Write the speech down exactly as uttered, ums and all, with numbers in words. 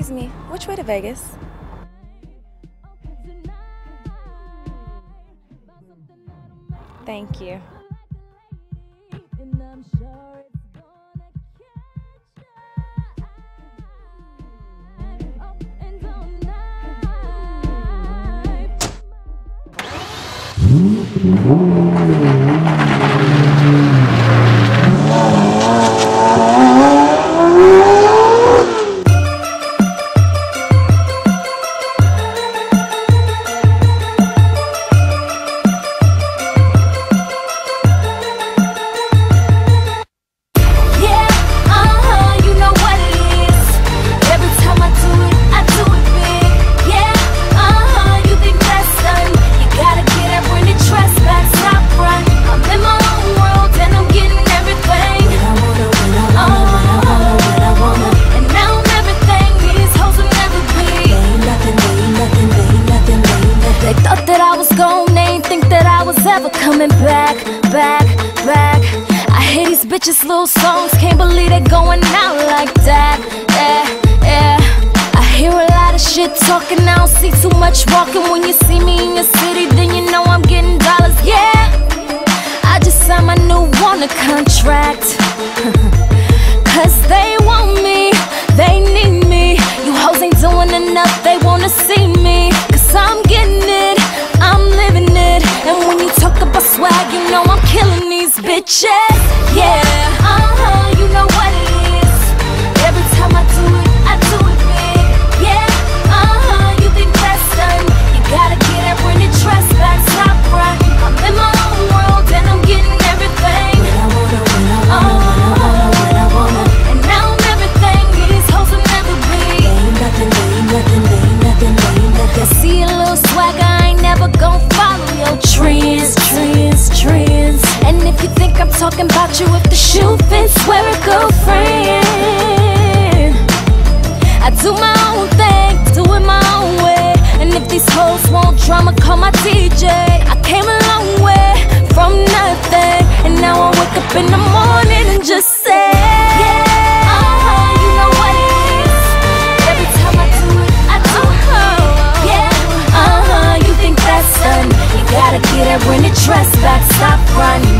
Excuse me, which way to Vegas? Thank you. Coming back, back, back. I hear these bitches' little songs, can't believe they're going out like that. Yeah, yeah. I hear a lot of shit talking, I don't see too much walking. When you see me in your city, then you know I'm getting dollars. Yeah, I just signed my new Warner contract. Cause they want me, they need me. You hoes ain't doing enough, they wanna see me. Cause I'm getting it, I'm living it. And when you talk about swag, you know I'm killing these bitches. Yeah, uh-huh, you know what it is. Every time I do it, I do it big. Yeah, uh-huh, you think that's done. You gotta get that Britney dress back, top right. I'm in my own world and I'm getting everything. When I wanna, when I wanna, when I wanna, when I wanna. And now I'm everything these hoes will never be. They ain't nothing, they ain't nothing, they ain't nothing, they ain't nothing. See a little swagger, I ain't never gon' follow your trends, trends, trends. And if you think I'm talking about you, if the shoe fits, wear it, girlfriend. I do my own thing, do it my own way. And if these hoes want drama, call my D J. I came a long way from nothing, and now I wake up in the morning and just say, yeah, uh-huh, you know what it is. Every time I do it, I do it. Yeah, uh-huh, you think that's done. You gotta get that Britney dress back, stop running.